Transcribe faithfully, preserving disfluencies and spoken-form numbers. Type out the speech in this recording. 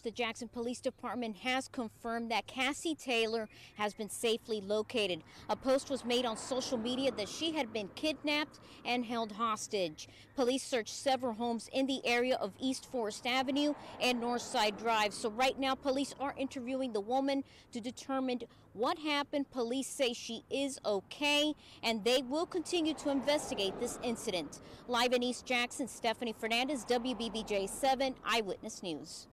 the Jackson Police Department has confirmed that Cassie Taylor has been safely located. A post was made on social media that she had been kidnapped and held hostage. Police searched several homes in the area of East Forest Avenue and Northside Drive. So right now, police are interviewing the woman to determine what happened. Police say she is okay, and they will continue to investigate this incident. Live in East Jackson, Stephanie Fernandez, W B B J seven Eyewitness News.